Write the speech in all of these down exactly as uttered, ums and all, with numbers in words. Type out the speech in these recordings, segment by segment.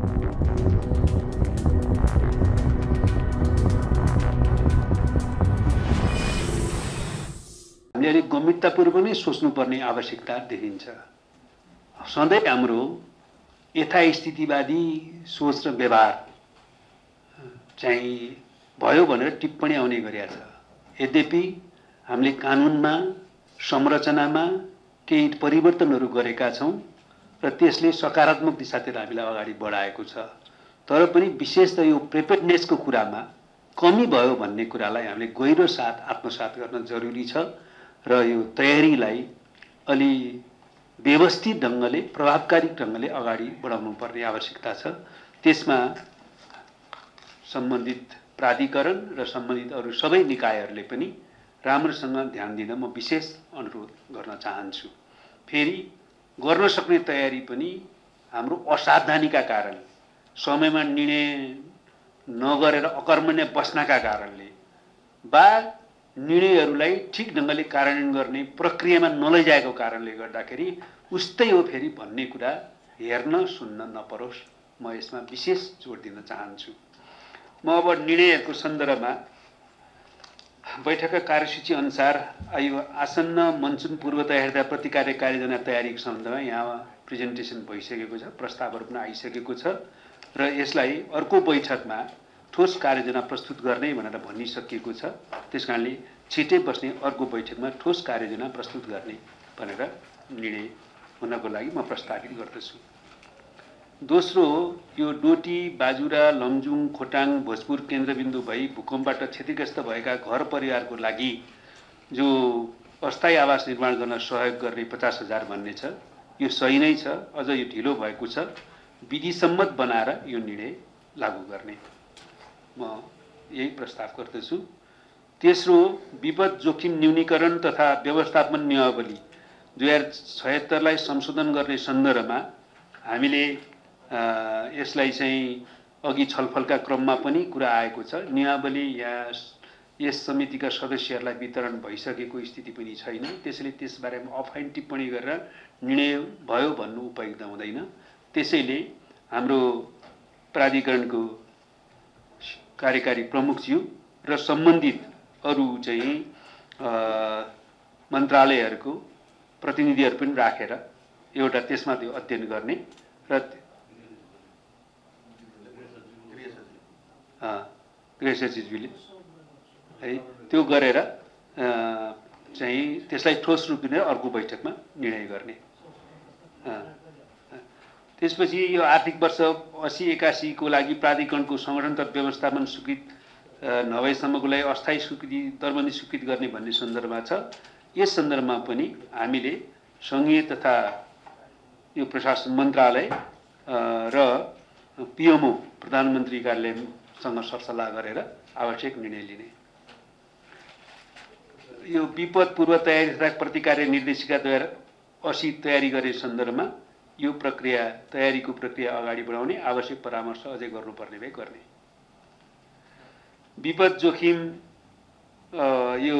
हामीले अलिक गम्भीरतापूर्वक नै सोच्नुपर्ने आवश्यकता देखिन्छ। सधैँ हाम्रो यथास्थितिवादी सोच र व्यवहार चाहिँ भयो भनेर टिप्पणी आउने गरेका छ। यद्यपि हामीले कानुनमा संरचनामा केही परिवर्तनहरू गरेका छौँ र त्यसले सकारात्मक दिशातिर हामीलाई अगाडि बढाएको छ। तर पनि विशेष त यो प्रिपेयर्डनेसको कुरामा कमी भयो भन्ने कुरालाई हामीले गहिरो साथ आत्मसात गर्न जरुरी छ र यो तयारीलाई अलि व्यवस्थित ढङ्गले प्रभावकारी ढङ्गले अगाडि बढाउनु पर्ने आवश्यकता छ। त्यसमा सम्बन्धित प्राधिकरण र सम्बन्धित अरू सबै निकायहरूले पनि राम्रोसँग ध्यान दिन म विशेष अनुरोध गर्न चाहन्छु। फेरि गर्न सक्ने तयारी पनि हाम्रो असावधानीका कारण समयमा निर्णय नगरेर अकर्मण्य बस्नका कारणले वा निर्णयहरूलाई ठिक ढङ्गले कार्यान्वयन गर्ने प्रक्रियामा नलैजाएको कारणले गर्दाखेरि उस्तै हो फेरि भन्ने कुरा हेर्न सुन्न नपरोस्, म यसमा विशेष जोड दिन चाहन्छु। म अब निर्णयहरूको सन्दर्भमा बैठकका कार्यसूची अनुसार यो आसन्न मनसुन पूर्व तयारी प्रतिकार्य कार्ययोजना तयारीको सन्दर्भमा यहाँ प्रेजेन्टेसन भइसकेको छ, प्रस्तावहरू पनि आइसकेको छ र यसलाई अर्को बैठकमा ठोस कार्ययोजना प्रस्तुत गर्ने भनेर भनिसकिएको छ। त्यसकारणले छिटै बस्ने अर्को बैठकमा ठोस कार्ययोजना प्रस्तुत गर्ने भनेर निर्णय हुनको लागि म प्रस्तावित गर्दछु। दोस्रो, यो डोटी, बाजुरा, लमजुङ, खोटाङ, भोजपुर केन्द्रबिन्दु भई भूकम्पबाट क्षतिग्रस्त भएका घर परिवारको लागि जो अस्थायी आवास निर्माण गर्न सहयोग गर्ने पचास हजार भन्ने छ, यो सही नै छ। अझ यो ढिलो भएको छ। विधिसम्मत बनाएर यो निर्णय लागू गर्ने म यही प्रस्ताव गर्दछु। तेस्रो, विपद जोखिम न्यूनीकरण तथा व्यवस्थापन नियमावली दुई हजार छयत्तरलाई संशोधन गर्ने सन्दर्भमा हामीले यसलाई चाहिँ अघि छलफलका क्रममा पनि कुरा आएको छ। नियमावली यहाँ यस समितिका सदस्यहरूलाई वितरण भइसकेको स्थिति पनि छैन। त्यसैले त्यसबारेमा अफाइन टिप्पणी गरेर निर्णय भयो भन्नु उपयुक्त हुँदैन। त्यसैले हाम्रो प्राधिकरणको कार्यकारी प्रमुखज्यू र सम्बन्धित अरू चाहिँ मन्त्रालयहरूको प्रतिनिधिहरू पनि राखेर एउटा त्यसमा त्यो अध्ययन गर्ने र गृह सचिवले है त्यो गरेर चाहिँ त्यसलाई ठोस रूप दिने अर्को बैठकमा निर्णय गर्ने। त्यसपछि यो आर्थिक वर्ष अस्सी एकासीको लागि प्राधिकरणको संगठन तथा व्यवस्थापन स्वीकृत नभएसम्मको लागि अस्थायी स्वीकृति दरबन्दी स्वीकृत गर्ने भन्ने सन्दर्भमा छ। यस सन्दर्भमा पनि हामीले सङ्घीय तथा यो प्रशासन मन्त्रालय र पिएमओ प्रधानमन्त्री कार्यालयसँग सरसल्लाह गरेर आवश्यक निर्णय लिने। यो विपद पूर्व तयारी तथा प्रतिकार्य निर्देशिका दुई हजार अस्सी तयारी गर्ने सन्दर्भमा यो प्रक्रिया तयारीको प्रक्रिया अगाडि बढाउने आवश्यक परामर्श अझै गर्नुपर्ने भए गर्ने। विपद जोखिम यो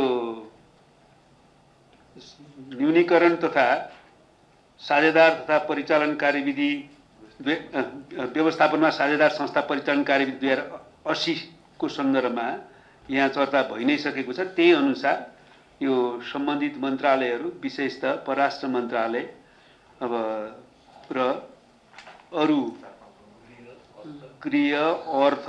न्यूनीकरण तथा साझेदार तथा परिचालन कार्यविधि व्यवस्थापनमा साझेदार संस्था परिचालन कार्यविधि दुई हजार अस्सीको सन्दर्भमा यहाँ चर्चा भइ नै सकेको छ। त्यही अनुसार यो सम्बन्धित मन्त्रालयहरू विशेषतः परराष्ट्र मन्त्रालय अब र अरू गृह, अर्थ,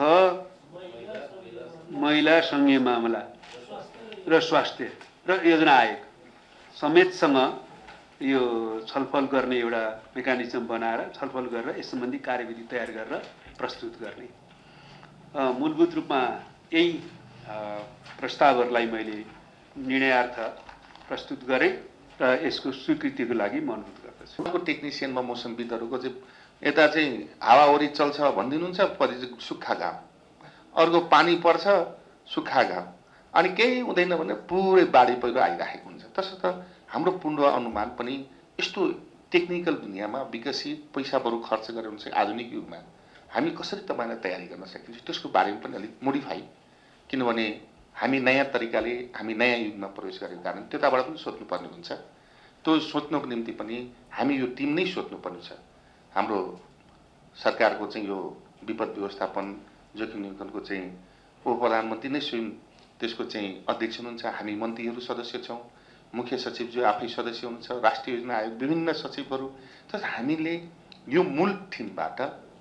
महिला सङ्घीय मामला र स्वास्थ्य र योजना आयोग समेतसँग यो छलफल गर्ने एउटा मेकानिजम बनाएर छलफल गरेर यस सम्बन्धी कार्यविधि तयार गरेर प्रस्तुत गर्ने। मूलभूत रूपमा यही प्रस्तावहरूलाई मैले निर्णयार्थ प्रस्तुत गरेँ र यसको स्वीकृतिको लागि म अनुरोध गर्दछु। अर्को टेक्निसियनमा मौसमविदहरूको चाहिँ यता चाहिँ हावाहुरी चल्छ भनिदिनुहुन्छ, पछि चाहिँ सुक्खा घाम, अर्को पानी पर्छ सुक्खा घाम, अनि केही हुँदैन भने पुरै बाढी पहिरो आइराखेको हुन्छ। त्यसो त हाम्रो पूर्व अनुमान पनि यस्तो टेक्निकल दुनियाँमा विकसित पैसा बरु खर्च गरेर हुन्छ आधुनिक युगमा हामी कसरी तपाईँलाई तयारी गर्न सकिन्छ त्यसको बारेमा पनि अलिक मोडिफाई, किनभने हामी नयाँ तरिकाले हामी नयाँ युगमा प्रवेश गरेको कारण त्यताबाट पनि सोध्नुपर्ने हुन्छ। त्यो सोच्नको निम्ति पनि हामी यो टिम नै सोध्नुपर्ने छ। हाम्रो सरकारको चाहिँ यो विपद व्यवस्थापन जोखिम न्यूनीकरणको चाहिँ उप प्रधानमन्त्री नै स्वयं त्यसको चाहिँ अध्यक्ष हुनुहुन्छ। हामी मन्त्रीहरू सदस्य छौँ, मुख्य सचिव जो आफै सदस्य हुनुहुन्छ, राष्ट्रिय योजना आयोग विभिन्न सचिवहरू। तर हामीले यो मूल थिमबाट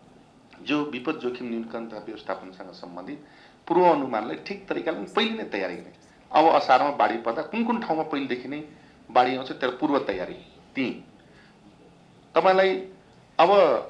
जो विपद जोखिम न्यूनीकरण तथा व्यवस्थापनसँग सम्बन्धित पूर्व अनुमानलाई ठिक तरिकाले पहिले नै तयारी गर्ने। अब असारमा बाढी पर्दा कुन कुन ठाउँमा पहिलेदेखि नै बाढी आउँछ त्यसको पूर्व तयारी। ती तपाईँलाई अब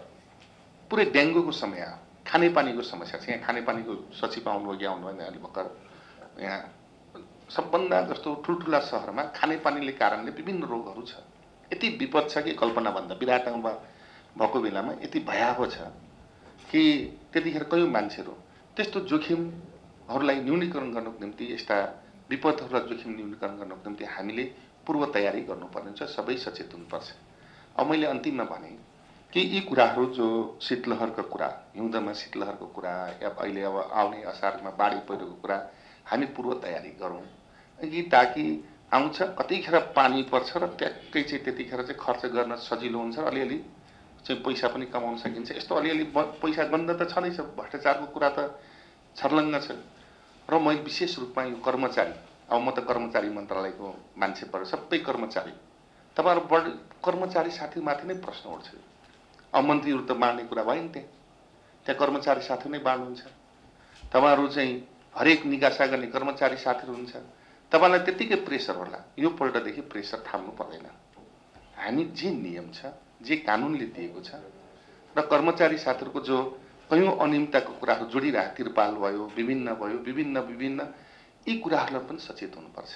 पुरै डेङ्गुको समय आयो, खानेपानीको समस्या छ। यहाँ खानेपानीको सचिव आउनुभयो कि आउनुभयो अहिले भर्खर। यहाँ सबभन्दा जस्तो ठुल्ठुला सहरमा खानेपानीले कारणले विभिन्न रोगहरू छ। यति विपद छ कि कल्पनाभन्दा विराटमा भएको बेलामा यति भयावह छ कि त्यतिखेर कयौँ मान्छेहरू त्यस्तो जोखिमहरूलाई न्यूनीकरण गर्नको निम्ति, यस्ता विपदहरूलाई जोखिम न्यूनीकरण गर्नको निम्ति हामीले पूर्व तयारी गर्नुपर्ने हुन्छ, सबै सचेत हुनुपर्छ। अब मैले अन्तिममा भने कि यी कुराहरू जो शीतलहरको कुरा, हिउँदमा शीतलहरको कुरा, या अहिले अब आउने असारमा बाढी पहिरोको कुरा हामी पूर्व तयारी गरौँ कि ताकि आउँछ कतिखेर पानी पर्छ र ट्याक्कै चाहिँ त्यतिखेर चाहिँ खर्च गर्न सजिलो हुन्छ, अलिअलि चाहिँ पैसा पनि कमाउन सकिन्छ। यस्तो अलिअलि पैसा गन्ध त छँदैछ, भ्रष्टाचारको कुरा त छर्लङ्ग छ। र मैले विशेष रूपमा यो कर्मचारी, अब म त कर्मचारी मन्त्रालयको मान्छे परेँ, सबै कर्मचारी तपाईँहरू बढ कर्मचारी साथीमाथि नै प्रश्न उठ्छ। अब मन्त्रीहरू त बाँड्ने कुरा भयो नि, त्यहाँ त्यहाँ कर्मचारी साथी नै बाँड्नुहुन्छ। तपाईँहरू चाहिँ हरेक निकासा गर्ने कर्मचारी साथीहरू हुन्छ, तपाईँलाई त्यत्तिकै प्रेसर होला। यो पल्टदेखि प्रेसर थाल्नु पर्दैन। हामी जे नियम छ, जे कानुनले दिएको छ र कर्मचारी साथीहरूको जो कयौँ अनियमितताको कुराहरू जोडिरहेको, तिरपाल भयो, विभिन्न भयो, विभिन्न विभिन्न यी कुराहरूलाई पनि सचेत हुनुपर्छ।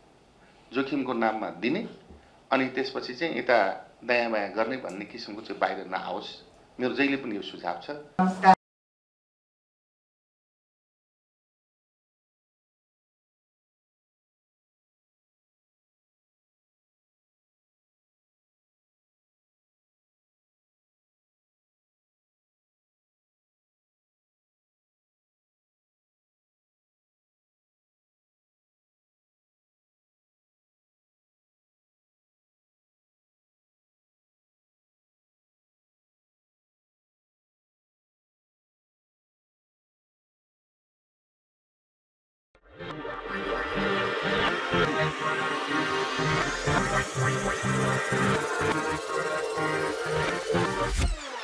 जोखिमको नाममा दिने अनि त्यसपछि चाहिँ यता दायाँ बायाँ गर्ने भन्ने किसिमको चाहिँ बाहिर नआओस्। मेरो जहिले पनि यो सुझाव छ। Thank you.